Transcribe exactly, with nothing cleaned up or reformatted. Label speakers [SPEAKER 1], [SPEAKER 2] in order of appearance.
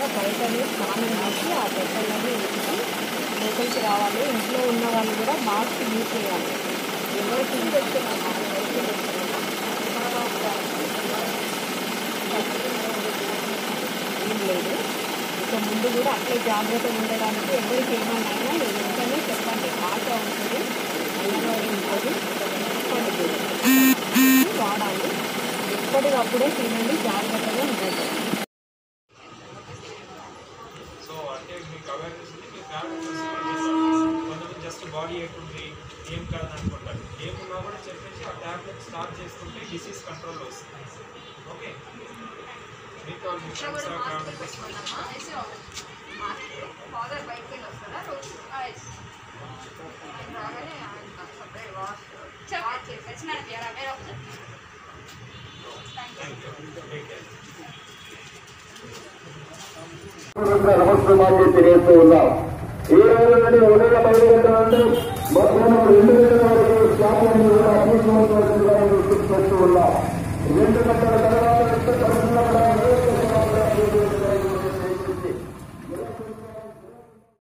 [SPEAKER 1] కూడా బయటనే స్నానం చేసి ఆ చెట్లన్నీ వేసి లోపలికి రావాలి. ఇంట్లో ఉన్న వాళ్ళు కూడా మాస్క్ యూజ్ చేయాలి. ఎవరికి పెడుతున్నామా ఎవరికి పెడుతున్నామా ఏం లేదు. ఇక ముందు కూడా అట్లే జాగ్రత్తగా ఉండడానికి ఎవరికి ఏమన్నా అయినా వెంటనే చెప్పండి. ఆట ఉంటుంది, అంగన్వాడీ ఉంటుంది, చెప్పండి వాడాలి. ఎప్పటికప్పుడే తినండి, జాగ్రత్తగా ఉండండి.
[SPEAKER 2] సో అంటే మీకు అవేర్నెస్ ఉంది, మీ ఫ్యామిలీ కొంతమంది జస్ట్ బాడీ ఎక్కుంది ఏం కాదు అనుకుంటారు. ఏమున్నా కూడా చెప్పేసి ఆ ట్యాబ్లెట్ స్టార్ట్ చేసుకుంటే డిసీజ్ కంట్రోల్లో వస్తుంది. ఓకే, మీకు మీ ఫ్రెండ్స్
[SPEAKER 3] ఫాదర్ బయటకి వస్తారా రోజు రాగానే
[SPEAKER 4] నమస్కారాలు తెలియజేస్తూ ఉన్నాం. ఈ రోజు నుండి ఉదయం ఐదు గంటల నుండి మధ్యాహ్నం రెండు గంటల వరకు